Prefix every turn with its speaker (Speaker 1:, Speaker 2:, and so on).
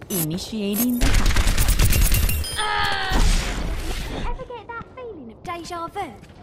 Speaker 1: Initiating the hack.
Speaker 2: Ever get that feeling of deja vu?